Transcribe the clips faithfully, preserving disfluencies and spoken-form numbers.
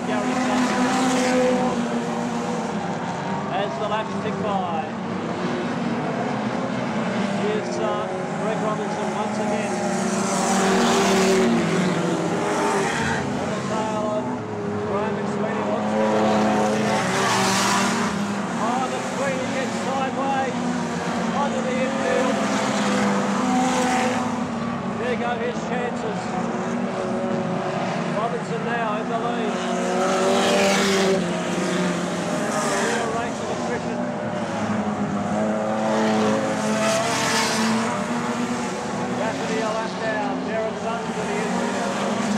as the laps tick by. Here's uh, Greg Robinson once again. On the tail of Graham McSweeney. Oh, the Sweeney gets sideways onto the infield. There go his chances. Robinson now in the lead. Race of attrition. Rafferty a lap down. Darren Dunn to the infield.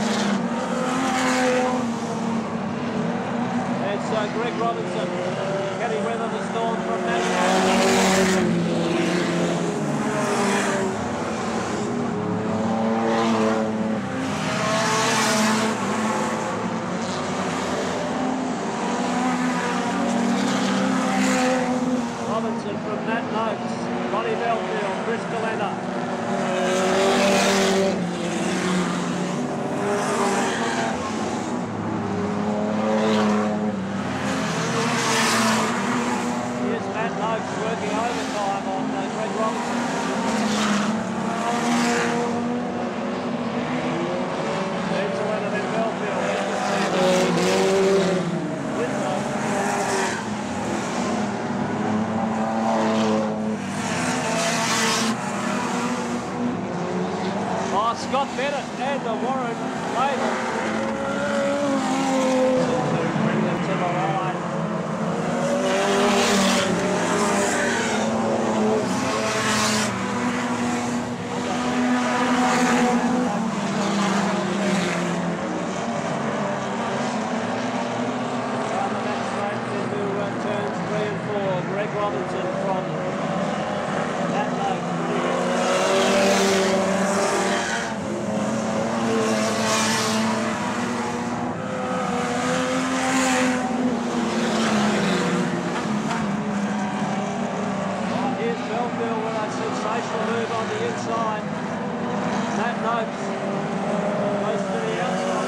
It's uh, Greg Robinson. Can he weather the storm from that? Robinson from Matt Noakes, Ronnie Belfield, Chris Galena. Here's Matt Noakes working overtime on uh, Greg Robinson. Needs to win it in Belfield. Scott Bennett and the Warren label. Bring them to the line. Down the next straight into uh, turns three and four. Greg Robinson from that note. Sensational move on the inside. Matt Noakes goes to the outside.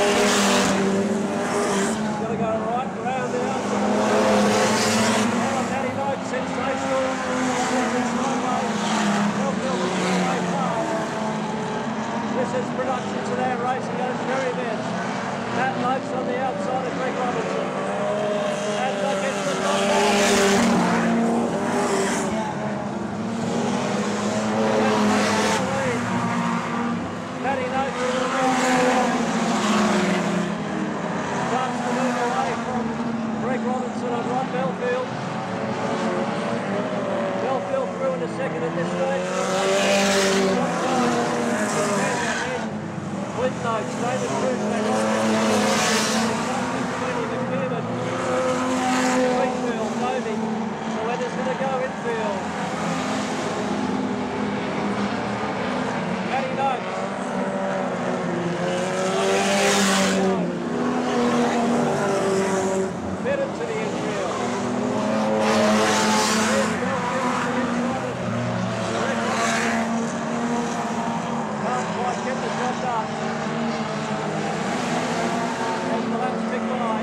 He's got to go right round the outside. Oh, Matty Noakes, sensational. This is production today. Racing at its very best. Matt Noakes on the outside of Greg Robinson. And look at the top. Matty Noakes starts to move away from Greg Robinson and Ron Belfield. Belfield through into second at this stage. With Noakes, David Cruz, they got McKiernan, Wheatfield, Novi. The weather's going to go infield. Matty Noakes. Better to the infield. Can't quite get the job done. As the laps tick by.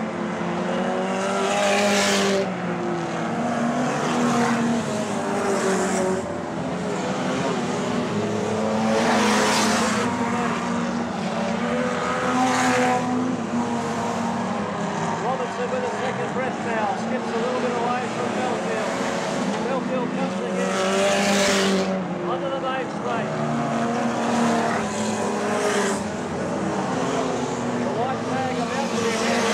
With a second breath now, skips a little bit away from Belfield. Belfield comes again onto the main straight. The white flag about to be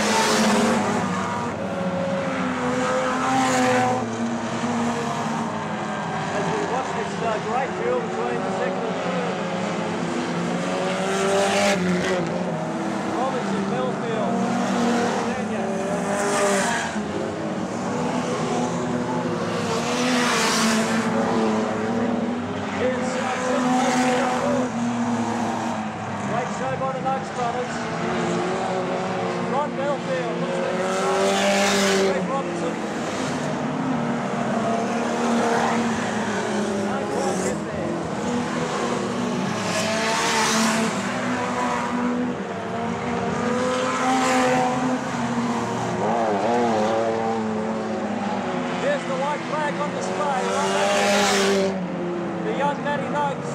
as we watch this uh, great duel between the second and third. Robinson, Belfield. It's on display right there. The young Matty Noakes.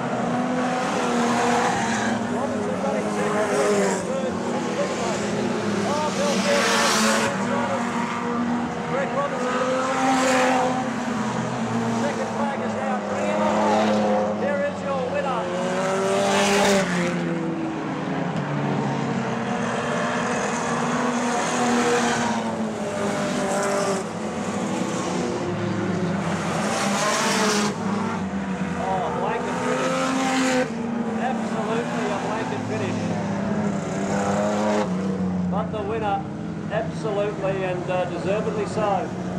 Robinson running second, Belfield third, Speedway. Oh, Belfield inside it. Greg Robinson to the second. Second flag is out. Bring him on. There is your winner. But the winner, absolutely and uh, deservedly so.